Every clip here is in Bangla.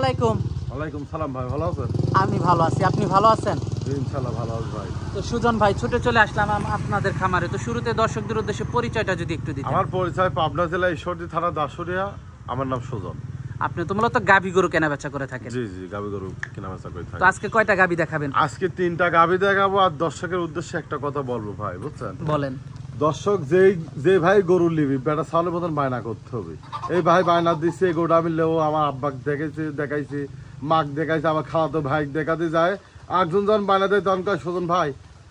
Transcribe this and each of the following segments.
আলাইকুম। ওয়ালাইকুম সালাম ভাই, ভালো আছেন? আমি ভালো আছি, আপনি ভালো আছেন? ইনশাআল্লাহ ভালো আছি ভাই। তো সুজন ভাই, ছুটে চলে আসলাম আপনাদের খামারে। তো শুরুতে দর্শকদের উদ্দেশ্যে পরিচয়টা যদি একটু দিতেন। আমার পরিচয় পাবনা জেলা ঈশ্বরদী থানা দাসুরিয়া। আমার নাম সুজন। আপনি তো মূলত গাভী গরু কেনা বেচা করে থাকেন। জি জি, গাবি গরু কেনা বেচা করে থাকি। তো আজকে কয়টা গাভী দেখাবেন? আজকে 3টা গাবি দেখাবো আর দর্শকের উদ্দেশ্যে একটা কথা বলবো ভাই, বুঝছেন? বলেন। দর্শক যে ভাই গরু নিবি বেটা সালের মতন বায়না করতে হবে। এই ভাই বায়না দিচ্ছে, এই গরুটা আমি লেবো, আমার আব্বাক দেখাইছি, মাক দেখাইছে, আমার খালাতো ভাই দেখাতে যায়। একজন যখন বায়না দেয় তখন কয় সুজন ভাই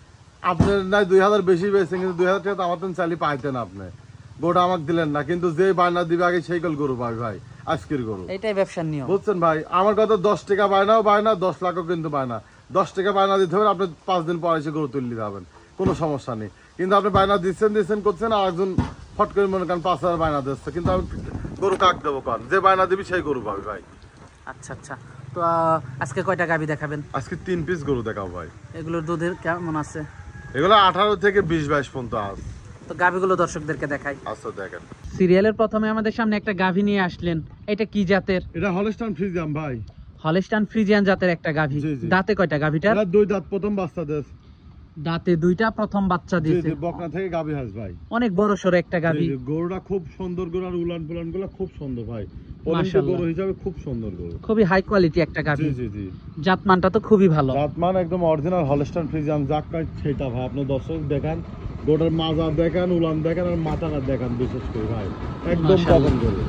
আপনার নাই 2000 বেশি পেয়েছেন, কিন্তু 2000 টাকা তো আমার তো চাইলে পাইতেন আপনি, গরুটা আমাকে দিলেন না। কিন্তু যে বায়না দিবে আগে সেই গরু পাই ভাই, আজকের গরু। এটাই ব্যবসার নিয়ম, বুঝছেন ভাই? আমার কথা 10 টাকা বায়নাও বায়না, 10 লাখও কিন্তু বায়না। 10 টাকা বায়না দিতে হবে, আপনি 5 দিন পরে এসে গরু তুলে যাবেন, কোনো সমস্যা নেই। কিন্তু আপনি বায়না দিচ্ছেন করছেন, আর একজন ফট করে মনে করেন 5000 বায়না দিচ্ছে, কিন্তু আমি গরু কাক দেবো কান? যে বায়না দিবি সেই গরু পাবি ভাই। আচ্ছা আচ্ছা। তো আজকে কয়টা গাভী দেখাবেন? আজকে 3 পিস গরু দেখাবো ভাই। এগুলোর দুধের কেমন আছে? এগুলো 18 থেকে 20-22 পর্যন্ত আছে। তো গাভীগুলো দর্শকদেরকে দেখাই। আচ্ছা দেখেন। সিরিয়ালের প্রথমে আমাদের সামনে একটা গাভী নিয়ে আসলেন। এটা কি জাতের? এটা হলস্টাইন ফ্রিজিয়ান ভাই। হলস্টাইন ফ্রিজিয়ান জাতের একটা গাভী। জি, জি। দাঁতে কয়টা গাভীটার? এটা 2 দাঁত, প্রথম বাচ্চা দেশ। দাঁতে 2টা, প্রথম বাচ্চা জি দিয়েছে। জি, বকনা থেকে গাভী হাঁস ভাই। অনেক বড় সড়ো একটা গাভী। জি জি, গরুটা খুব সুন্দর গরু, আর উলান পুলান গুলো খুব সুন্দর ভাই। পলিশ মাশাআল্লাহ। গরু হিসাবে খুব সুন্দর গরু। খুবই হাই কোয়ালিটি একটা জি গাভী। জি জি। জাতমানটা তো খুবই ভালো। জাতমান একদম অরিজিনাল হলস্টাইন ফ্রিজিয়ান যাক কয় সেটা ভাই। আপনি দর্শক দেখান, গরুটার মাজা দেখান, উলান দেখান, আর মাথাটা দেখান, বিশেষ করে ভাই একদম মাশাআল্লাহ। পছন্দ গরু।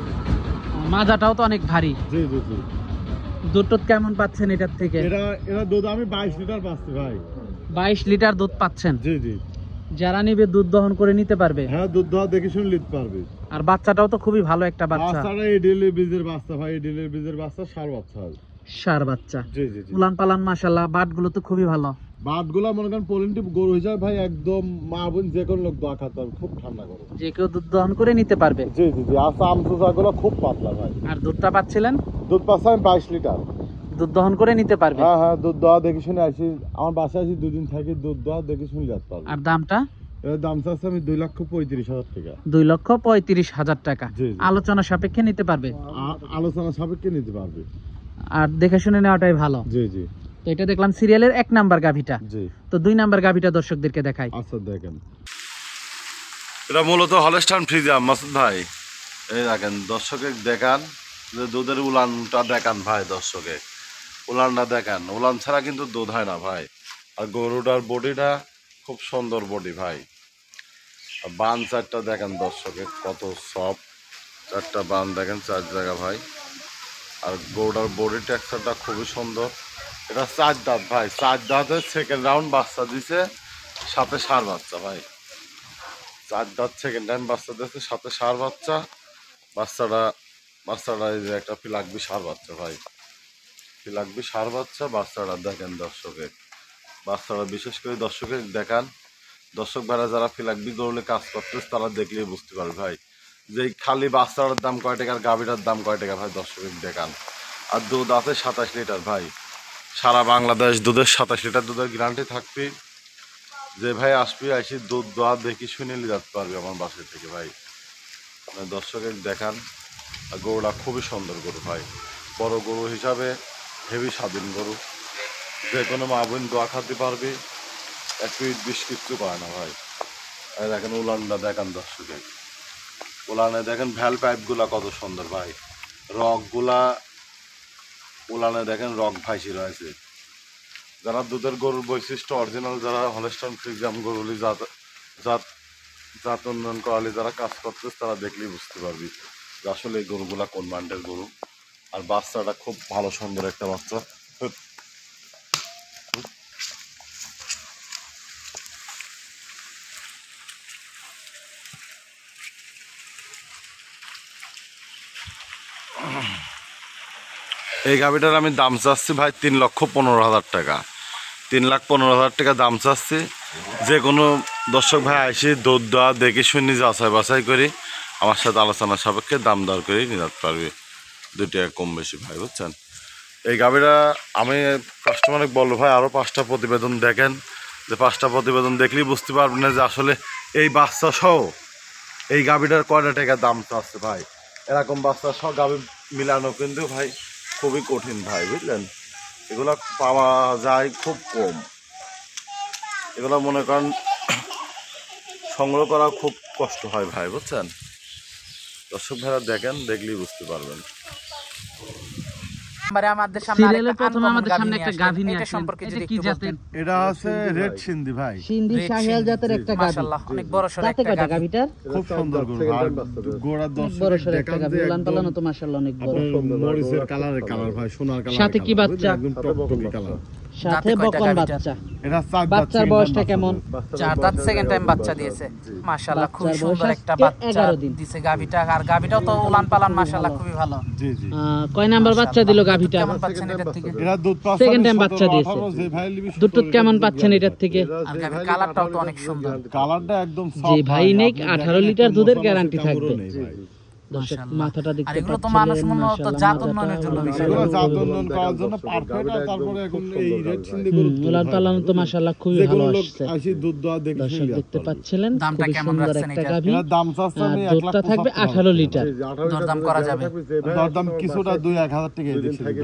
মাজাটাও তো অনেক ভারী। জি জি জি। দুধ টুধ কেমন পাচ্ছেন এটার থেকে? এটা দুধ আমি 22 লিটার পাচ্ছি ভাই। 22 লিটার দুধ পাচ্ছেন। জি জি। যারা নিবে দুধ দহন করে নিতে পারবে। হ্যাঁ, দুধ দোয়া দেখে শুনে নিতে পারবে। আর বাচ্চাটাও তো খুবই ভালো একটা বাচ্চা। বাচ্চাটা এডিলের বীজের বাচ্চা ভাই, এডিলের বীজের বাচ্চা, ষাঁড় বাচ্চা। সার বাচ্চা। জি জি জি। উলান পালান মাশাআল্লাহ, বাটগুলো তো খুবই ভালো। বাটগুলা মনে করেন পোলেন্টি গরু হিসাবে ভাই একদম মা বোন যে কোনো লোক দোয়া খাতে হবে, খুব ঠান্ডা গরু। যে কেউ দুধ দহন করে নিতে পারবে। জি জি জি। আর আমসুসাগুলো খুব পাতলা ভাই। আর দুধটা পাচ্ছিলেন? দুধ পাচ্ছি আমি 22 লিটার। দুধ দহন করে নিতে পারবে। হ্যাঁ হ্যাঁ, দুধ দোয়া দেখে শুনে আসি, আমার বাসায় আসি 2 দিন থাকি, দুধ দোয়া দেখে শুনে যেতে পারবো। আর দামটা? এর দাম চাচ্ছি আমি 2,35,000 টাকা। 2,35,000 টাকা। জি, জি। আলোচনা সাপেক্ষে নিতে পারবে। আলোচনা সাপেক্ষে নিতে পারবে। আর দেখে শুনে নেওয়াটাই ভালো। জি জি তো এটা দেখলাম সিরিয়ালের 1 নাম্বার গাভীটা। জি। তো 2 নাম্বার গাভীটা দর্শকদেরকে দেখাই। আচ্ছা দেখেন, এটা মূলত হলস্টাইন ফ্রিজিয়ান মাসুদ ভাই। এই দেখেন, দর্শকে দেখান যে দুধের উলানটা দেখান ভাই, দর্শকে উলানটা দেখান। উলান ছাড়া কিন্তু দুধ হয় না ভাই। আর গরুটার বডিটা খুব সুন্দর বডি ভাই। আর বান 4টা দেখেন দর্শকে, কত সফট। 4টা বান দেখেন, 4 জায়গা ভাই। আর গরুটার বডি টেক্সচারটা খুবই সুন্দর। এটা 4 দাঁত ভাই, 4 দাঁতের সেকেন্ড রাউন্ড বাচ্চা দিছে, সাথে ষাঁড় বাচ্চা ভাই। 4 দাঁত সেকেন্ড টাইম বাচ্চা দিচ্ছে, সাথে ষাঁড় বাচ্চা। বাচ্চাটা এই যে একটা ফিলাকবি ষাঁড় বাচ্চা ভাই, ফিলাকবি ষাঁড় বাচ্চা। বাচ্চাটা দেখেন দর্শকে, বাচ্চাটা বিশেষ করে দর্শকে দেখান। দর্শক ভাইরা যারা ফিলাকবি গরুলে কাজ করতেছে তারা দেখলেই বুঝতে পারবে ভাই যে খালি বাচ্চাটার দাম কয় টাকা আর গাভীটার দাম কয় টাকা ভাই, দর্শকে দেখান। আর দুধ আছে 27 লিটার ভাই। সারা বাংলাদেশ দুধের 27 লিটার দুধের গ্যারান্টি থাকবে। যে ভাই আসবি আসি দুধ দোয়া দেখি শুনে নিয়ে যেতে পারবি আমার বাসা থেকে ভাই। মানে দর্শকের দেখান। আর গরুটা খুবই সুন্দর গরু ভাই, বড় গরু হিসাবে হেভি স্বাধীন গরু। যে কোনো মা বোন দোয়া খাতে পারবি, একটু বিষ কিচ্ছু করে না ভাই। আর দেখেন উলানটা দেখান দর্শকে, উলানে দেখেন ভ্যাল পাইপগুলা কত সুন্দর ভাই। রকগুলা উলানে দেখেন রক ভাইসি রয়েছে। যারা দুধের গরুর বৈশিষ্ট্য অরিজিনাল, যারা হলস্টাইন ফ্রিজিয়ান গরুলি জাত উন্নয়ন করালি যারা কাজ করতেছে তারা দেখলেই বুঝতে পারবি যে আসলে এই গরুগুলা কোন ব্র্যান্ডের গরু। আর বাচ্চাটা খুব ভালো সুন্দর একটা বাচ্চা। এই গাভিটার আমি দাম চাচ্ছি ভাই 3,15,000 টাকা। 3,15,000 টাকা দাম চাচ্ছি। যে কোনো দর্শক ভাই আসি দুধ দেওয়া দেখে শুনি যাচাই বাছাই করি আমার সাথে আলোচনা সাপেক্ষে দাম দর করে নিতে পারবি, 2 টাকা কম বেশি ভাই, বুঝছেন? এই গাভিটা আমি কাস্টমারকে বলবো ভাই আরও 5টা প্রতিবেদন দেখেন, যে 5টা প্রতিবেদন দেখলেই বুঝতে পারবেন না যে আসলে এই বাচ্চা সহ এই গাভিটার কয়টা টাকা দাম চাচ্ছে ভাই। এরকম বাচ্চা সহ গাভি মিলানো কিন্তু ভাই খুবই কঠিন ভাই, বুঝলেন? এগুলা পাওয়া যায় খুব কম। এগুলো মনে করেন সংগ্রহ করা খুব কষ্ট হয় ভাই, বুঝছেন? দর্শক ভাইরা দেখেন, দেখলেই বুঝতে পারবেন। আমাদের সামনে সিরিয়ালের প্রথমে আমাদের সামনে একটা গাভী নিয়ে এটা আসলেন। সম্পর্কে এটা যদি কি একটু জাতের? বলতেন। এটা আছে রেড সিন্ধি ভাই। সিন্ধি রেড শাহিয়াল সিন্ধি, জাতের একটা গাভী। মাশাআল্লাহ অনেক বড় সর দাঁতে একটা কয়টা গাভী। গাভীটার? খুব সুন্দর গরু ভাই, গোড়া অনেক দর্শক বড় সর একটা দেখান গাভী। যে উলান পালানো একদম তো মাশাআল্লাহ অনেক বড়। মরিচের কালারের কালার ভাই, সোনার কালার। সাথে কি বাচ্চা? একদম টকটকে কালার। সাথে কয়টা বকন গাভীটার? বাচ্চা। এটা চার দাঁত, বাচ্চার তিন বয়সটা দাঁত কেমন? বাচ্চা। 4 দাঁত সেকেন্ড টাইম বাচ্চা দিয়েছে। মাশাআল্লাহ খুব বাচ্চার সুন্দর বয়স একটা আজকে বাচ্চা 11 দিন। দিছে গাভীটা। আর গাভীটাও তো উলান পালান মাশাআল্লাহ খুবই ভালো। জি জি। কয় নাম্বার বাচ্চা দিল গাভীটা? কেমন পাচ্ছেন এটার থেকে? এরা দুধ পাচ্ছে Second time বাচ্চা দিয়েছে। দুধ কেমন পাচ্ছেন এটার থেকে? আর গাভীর কালারটাও তো অনেক সুন্দর। কালারটা একদম জি ভাই, নেক 18 লিটার দুধের গ্যারান্টি থাকবে। দর্শক মাশাআল্লাহ। মাথাটা আর দেখতে এগুলো তো পাচ্ছেন, মানুষ মনে হতো মাশাআল্লাহ, জাত মাথাটা উন্নয়নের জন্য অনেক বেশি। এগুলো ভালো। জাত উন্নয়ন করার জন্য পারফেক্ট। আর তারপরে এখন এই রেড সিন্ধি গরু উলান পালানো তো মাশাআল্লাহ খুবই ভালো যেগুলো লোক আসছে। আসি দুধ দোয়া দেখে দর্শক দেখতে পাচ্ছিলেন, দামটা খুবই কেমন সুন্দর রাখছেন একটা এটার? গাভী। এর দাম চাচ্ছে আর আমি দুধটা থাকবে 18 লিটার। দরদাম করা যাবে। দরদাম কিছুটা 2-1000 টাকা দিচ্ছি ভাই,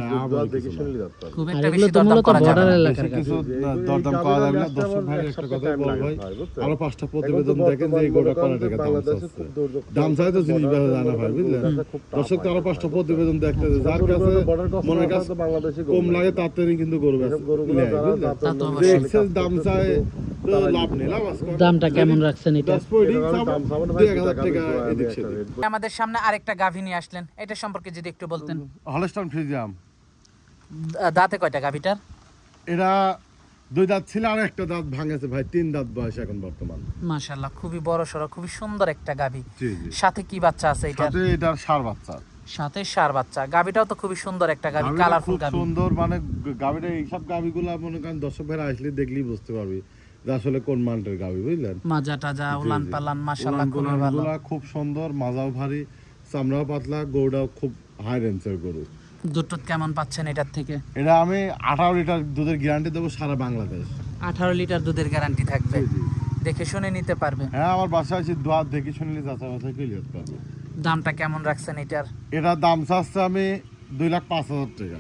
খুব আর একটা এগুলো বেশি তো দরদাম মূলত করা যাবে বর্ডার না। এলাকার গাভী। কিছু দরদাম করা যাবে না। দর্শক ভাই একটা কথা বল ভাই, আরো 5টা প্রতিবেদন দেখেন যে এই গরুটা কত টাকা দাম চাচ্ছে। দাম চাই তো জিনিস বেচা যায় না ভাই, বুঝলেন? দর্শক তো আরো 5টা প্রতিবেদন দেখতে, যার কাছে মনের কাছে কম লাগে তাড়াতাড়ি কিন্তু গরু বেচে নেয়, বুঝলেন? তা তো যে অবশ্যই। এক্সেস দাম চায় তো লাভ নেই, লাভ আছে। দামটা কেমন রাখছেন এটা? 10-10 টাকা এদিক সেদিক। আমাদের সামনে আরেকটা গাভী নিয়ে আসলেন, এটা সম্পর্কে যদি একটু বলতেন। হলস্টাইন ফ্রিজিয়াম, দাঁতে কয়টা গাভীটার? এরা 2 দাঁত ছিল, আর একটা দাঁত ভাঙেছে ভাই, 3 দাঁত বয়স এখন বর্তমান। মাশাআল্লাহ খুবই বড় সড়ো, খুবই সুন্দর একটা গাভী। জি জি। সাথে কি বাচ্চা আছে এটার? সাথে এটার ষাঁড় বাচ্চা। সাথে ষাঁড় বাচ্চা। গাভীটাও তো খুবই সুন্দর একটা গাভী, গাভীটা কালারফুল খুব গাভী। সুন্দর, মানে গাভীটা এইসব গাভীগুলা মনে করেন দর্শক ভাইরা আসলে দেখলেই বুঝতে পারবি যে আসলে কোন মানটার গাভী, বুঝলেন? মাজা টাজা উলান পালান মাশাআল্লাহ খুবই ভালো। উলানগুলা খুব সুন্দর, মাজাও ভারী, চামড়াও পাতলা, গরুটাও খুব হাই রেঞ্জের গরু। দুধ কেমন পাচ্ছেন এটার থেকে? এটা আমি 18 লিটার দুধের গ্যারান্টি দেবো সারা বাংলাদেশ। 18 লিটার দুধের গ্যারান্টি থাকবে। জি, জি। দেখে শুনে নিতে পারবে। হ্যাঁ, আমার বাসায় আছে, দোয়ার দেখে শুনলে যাচাই বাছাই করে নিতে পারবে। দামটা কেমন রাখছেন এটার? এটার দাম চাচ্ছে আমি 2,05,000 টাকা।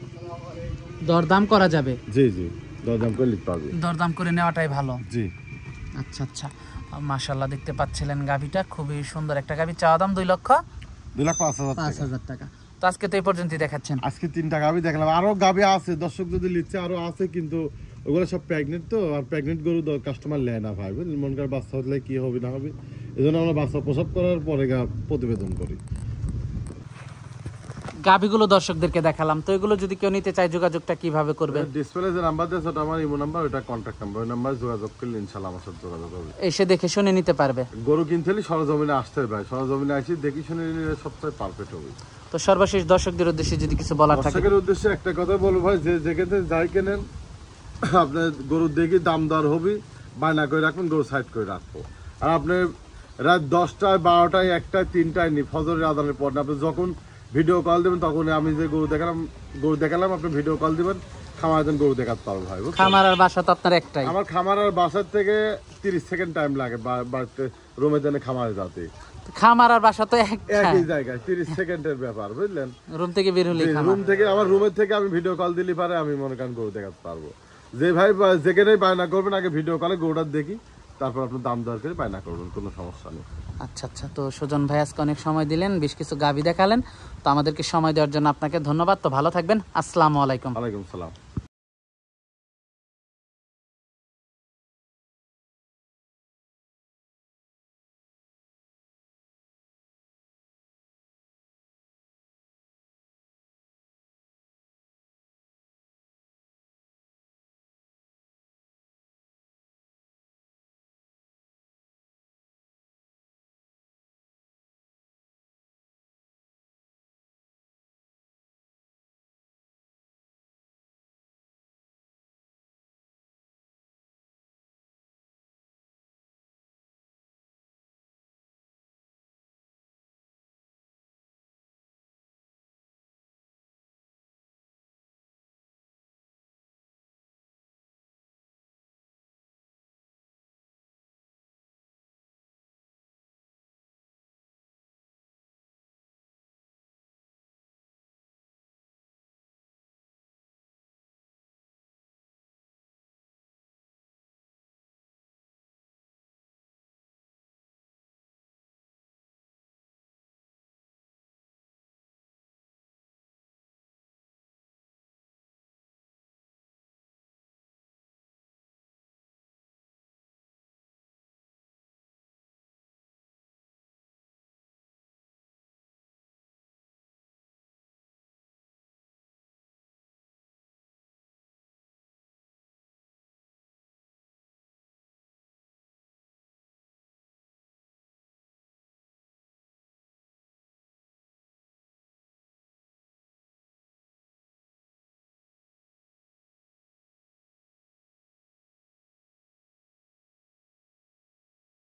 দরদাম করা যাবে। জি জি, দরদাম করে নিতে পারবে। দরদাম করে নেওয়াটাই ভালো। জি। আচ্ছা আচ্ছা, মাশাআল্লাহ দেখতে পাচ্ছিলেন গাভীটা খুবই সুন্দর একটা গাভী। চাওয়া দাম 2,05,000 টাকা। 5,000 টাকা। তো আজকে তো এই পর্যন্তই দেখাচ্ছেন। আজকে 3টা গাভী দেখলাম, আরো গাভী আছে, দর্শক যদি লিখছে আরো আছে, কিন্তু ওগুলো সব প্রেগনেন্ট তো, আর প্রেগনেন্ট গরু কাস্টমার নেয় না ভাই, বুঝলেন? মনকার বাচ্চা হলে কি হবে না হবে, এই জন্য আমরা বাচ্চা প্রসব করার পরে প্রতিবেদন করি। গাভীগুলো দর্শকদেরকে দেখালাম, তো এগুলো যদি কেউ নিতে চায় যোগাযোগটা কিভাবে করবে? ডিসপ্লে যে নাম্বার দিয়েছে ওটা আমার ইমো নাম্বার, ওটা কন্ট্যাক্ট নাম্বার, ওই নাম্বারে যোগাযোগ করলে ইনশাআল্লাহ আমার সাথে যোগাযোগ হবে। এসে দেখে শুনে নিতে পারবে। গরু কিনতে হলে সরজমিনে আসতে হবে ভাই, সরজমিনে আসি দেখি শুনে নিলে সবচেয়ে পারফেক্ট হবে। তো সর্বশেষ দর্শকদের উদ্দেশ্যে যদি কিছু বলার থাকে? দর্শকের উদ্দেশ্যে একটা কথা বলবো ভাই, যে যেখানে যাই কেনেন আপনার গরু দেখি দাম দর হবে, বায়না করে রাখবেন, গরু সাইড করে রাখবো। আর আপনি রাত 10টায় 12টায় 1টায় 3টায় নি ফজরের আজানের পর আপনি যখন ভিডিও কল দেবেন, তখন আমি যে গরু দেখালাম আপনি ভিডিও কল দিবেন, খামার দেন গরু দেখাতে পারবো ভাই, বুঝছেন? খামার আর বাসা তো আপনার একটাই? আমার খামার আর বাসার থেকে 30 সেকেন্ড টাইম লাগে বাড়িতে রুমে দেনে খামারে যাতে। খামার আর বাসা তো একটা, একই জায়গায় 30 সেকেন্ডের ব্যাপার, বুঝলেন? রুম থেকে বের হলেই খামার। রুম থেকে, আমার রুমের থেকে আমি ভিডিও কল দিলে পারে আমি মনে করেন গরু দেখাতে পারবো। যে ভাই যেখানেই বায়না করবেন আগে ভিডিও কলে গরুটা দেখি, তারপর আপনার দাম দর করে বায়না করবেন, কোনো সমস্যা নেই। আচ্ছা আচ্ছা, তো সুজন ভাই আজকে অনেক সময় দিলেন, বেশ কিছু গাভী দেখালেন, তো আমাদেরকে সময় দেওয়ার জন্য আপনাকে ধন্যবাদ। তো ভালো থাকবেন, আসসালামু আলাইকুম। ওয়ালাইকুম সালাম।